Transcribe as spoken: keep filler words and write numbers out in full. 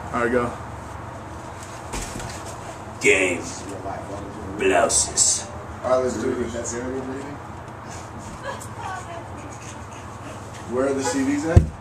Alright, go. Game. Blouses. Alright, let's do this. That's area breathing. Where are the C Ds at?